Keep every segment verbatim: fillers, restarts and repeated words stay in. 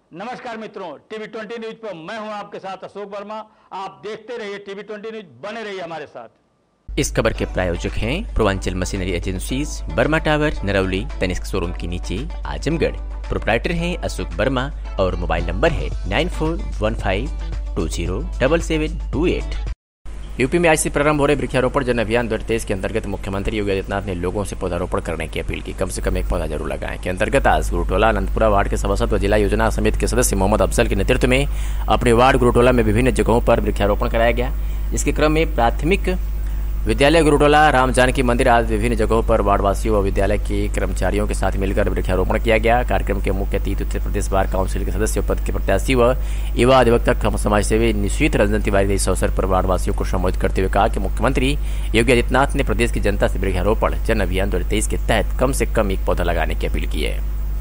नमस्कार मित्रों, TV twenty news पर मैं हूं आपके साथ अशोक वर्मा। आप देखते रहिए टीवी ट्वेंटी न्यूज, बने रहिए हमारे साथ। इस खबर के प्रायोजक हैं Purvanchal machinery agencies, Barma tower, Narauli, Tanishq showroom के नीचे, आजमगढ़। प्रोप्राइटर हैं अशोक वर्मा और मोबाइल नंबर है nine four one five two zero double seven two eight. UP में आज से प्रारंभ हो रहे वृक्षारोपण जन अभियान दो हजार तेईस के अंतर्गत मुख्यमंत्री योगी आदित्यनाथ ने लोगों से पौधारोपण करने की अपील की। कम से कम एक पौधा जरूर लगाएं के अंतर्गत आज गुरुटोला अनंतपुरा वार्ड के सभासद व जिला योजना समिति के सदस्य मोहम्मद अफजल के नेतृत्व में अपने वार्ड गुरुटोला में विभिन्न जगहों पर वृक्षारोपण कराया गया। इसके क्रम में प्राथमिक विद्यालय गुरुटोला, राम जानकी मंदिर आदि विभिन्न जगहों पर वार्डवासियों व विद्यालय के कर्मचारियों के साथ मिलकर वृक्षारोपण किया गया। कार्यक्रम के मुख्य अतिथि उत्तर प्रदेश बार काउंसिल के सदस्य पद के प्रत्याशी व युवा अधिवक्ता समाजसेवी निश्चित रंजन तिवारी ने इस अवसर पर वार्डवासियों को संबोधित करते हुए कहा कि मुख्यमंत्री योगी आदित्यनाथ ने प्रदेश की जनता से वृक्षारोपण जन अभियान दो हजार तेईस के तहत कम से कम एक पौधा लगाने की अपील की है।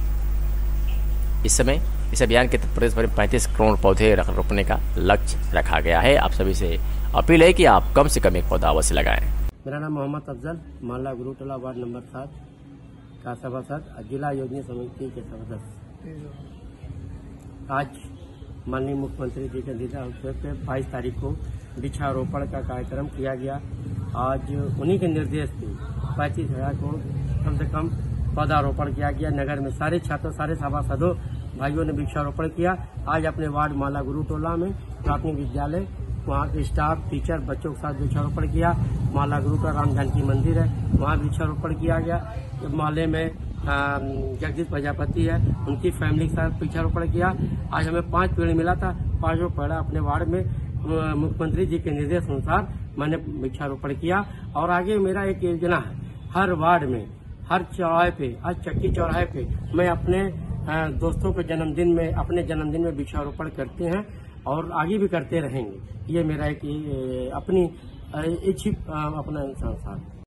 इस समय इस अभियान के तहत प्रदेश भर में पैंतीस करोड़ पौधे रोपने का लक्ष्य रखा गया है। आप सभी से अपील है कि आप कम से कम एक पौधा अवश्य लगाएं। मेरा नाम मोहम्मद अफजल, माला गुरुटोला वार्ड नंबर सात का सभासद, जिला योजना समिति के सदस्य। आज माननीय मुख्यमंत्री जी के निर्देश पे बाईस तारीख को वृक्षारोपण का कार्यक्रम किया गया। आज उन्हीं के निर्देश पे पैंतीस हजार को कम से कम पौधारोपण किया गया। नगर में सारे छात्रों, सारे सभासदों भाइयों ने वृक्षारोपण किया। आज अपने वार्ड माला गुरुटोला में प्राथमिक विद्यालय, वहाँ के स्टाफ, टीचर, बच्चों के साथ वृक्षारोपण किया। माला गुरुटोला राम जानकी मंदिर है, वहाँ वृक्षारोपण किया गया। मोहल्ले में जगदीश प्रजापति है, उनकी फैमिली के साथ वृक्षारोपण किया। आज हमें पांच पेड़ मिला था, पांचों पेड़ अपने वार्ड में मुख्यमंत्री जी के निर्देश अनुसार मैंने वृक्षारोपण किया। और आगे मेरा एक योजना है, हर वार्ड में, हर चौराहे पे, हर चक्की चौराहे पे मैं अपने दोस्तों के जन्मदिन में, अपने जन्मदिन में वृक्षारोपण करते हैं और आगे भी करते रहेंगे। ये मेरा एक अपनी इच्छित अपना संसार।